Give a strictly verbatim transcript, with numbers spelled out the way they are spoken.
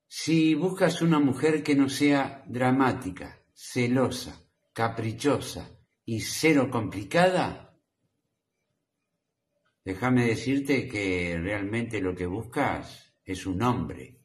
Si buscas una mujer que no sea dramática, celosa, caprichosa y cero complicada, déjame decirte que realmente lo que buscas es un hombre.